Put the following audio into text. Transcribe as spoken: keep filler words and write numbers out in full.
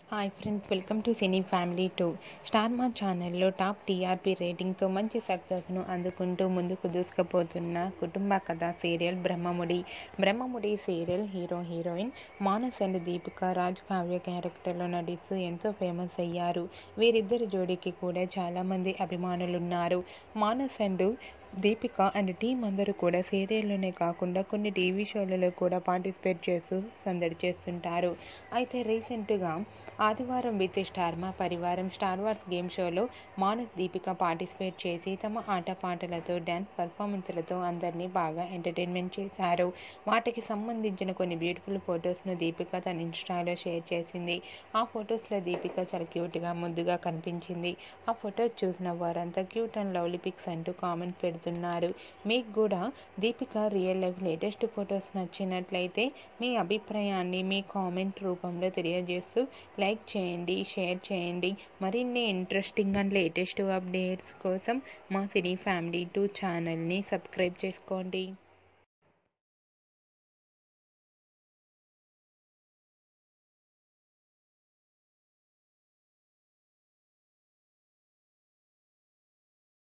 Hi friends, welcome to cine family two. Star Maa ఛానల్లో top TRP రేటింగ్తో మంచి సక్సెస్ను అందుకుంటూ ముందుకు దూసుకుపోతున్న కుటుంబ కథ serial Brahmamudi. Brahmamudi serial hero heroine Manas and Deepika Raj Kavya క్యారెక్టర్లో నటిస్తూ ఎంతో ఫేమస్ అయ్యారు. వీరిద్దరి జోడీకి కూడా చాలామంది అభిమానులున్నారు. Manas and Deepika and team అందరూ కూడా సీరియల్లోనే కాకుండా కొన్ని టీవీ షోలలో కూడా పార్టిసిపేట్ చేస్తూ సందడి చేస్తుంటారు. అయితే రీసెంట్గా ఆదివారం విత్ స్టార్మా పరివారం స్టార్వార్స్ గేమ్ షోలో మానస్ దీపిక పార్టిసిపేట్ చేసి తమ ఆటపాటలతో డ్యాన్స్ పర్ఫార్మెన్స్లతో అందరినీ బాగా ఎంటర్టైన్మెంట్ చేశారు. వాటికి సంబంధించిన కొన్ని బ్యూటిఫుల్ ఫొటోస్ను దీపిక తన ఇన్స్టాలో షేర్ చేసింది. ఆ ఫొటోస్లో దీపిక చాలా క్యూట్గా ముద్దుగా కనిపించింది. ఆ ఫొటోస్ చూసిన వారంతా క్యూట్ అండ్ లవ్లీ పిక్స్ అంటూ కామెంట్స్ పెడుతున్నారు. మీకు కూడా Deepika real life latest photos నచ్చినట్లయితే మీ అభిప్రాయాన్ని మీ కామెంట్ రూపంలో తెలియజేస్తూ లైక్ చేయండి, షేర్ చేయండి. మరిన్ని ఇంట్రెస్టింగ్ అండ్ లేటెస్ట్ అప్డేట్స్ కోసం మా సినీ ఫ్యామిలీ టూ ఛానల్ని సబ్స్క్రైబ్ చేసుకోండి.